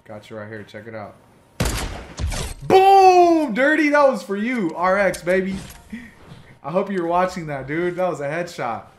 Got you right here. Check it out. Boom! Dirty. That was for you. RX, baby. I hope you were watching that, dude. That was a headshot.